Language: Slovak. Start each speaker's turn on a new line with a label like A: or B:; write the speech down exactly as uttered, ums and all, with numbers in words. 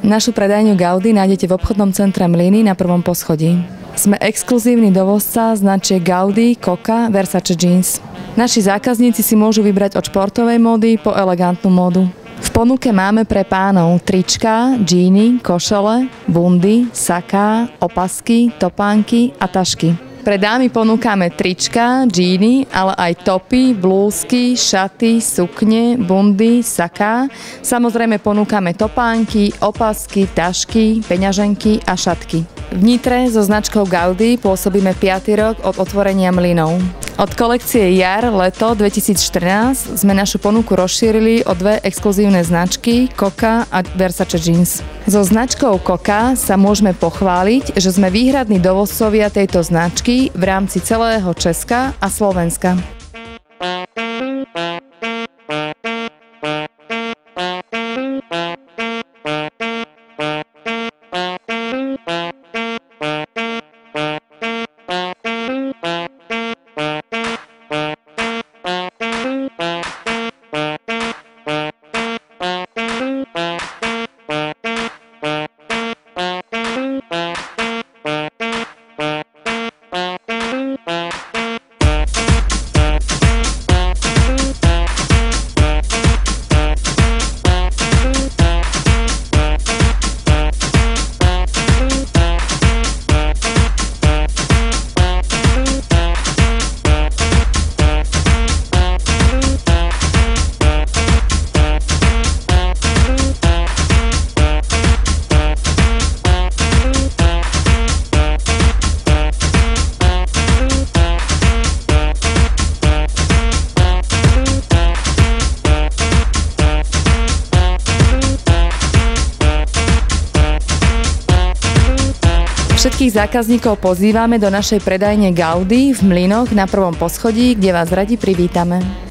A: Našu predajňu Gaudi nájdete v obchodnom centre Mlyny na prvom poschodí. Sme exkluzívny dovozca značiek Gaudi, Coca, Versace Jeans. Naši zákazníci si môžu vybrať od športovej módy po elegantnú módu. V ponuke máme pre pánov trička, džíny, košele, bundy, saká, opasky, topánky a tašky. Pre dámy ponúkame trička, džíny, ale aj topy, blúzky, šaty, sukne, bundy, saká. Samozrejme ponúkame topánky, opasky, tašky, peňaženky a šatky. V Nitre so značkou Gaudi pôsobíme piaty rok od otvorenia mlynov. Od kolekcie jar-leto dvetisícštrnásť sme našu ponuku rozšírili o dve exkluzívne značky Coca a Versace Jeans. So značkou Coca sa môžeme pochváliť, že sme výhradní dovozcovia tejto značky v rámci celého Česka a Slovenska. Všetkých zákazníkov pozývame do našej predajne Gaudi v Mlynoch na prvom poschodí, kde vás radi privítame.